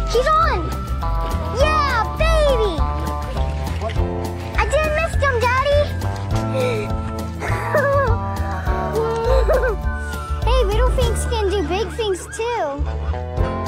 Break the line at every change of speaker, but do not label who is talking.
He's on! Yeah, baby! I didn't miss him, Daddy! Hey, little things can do big things too.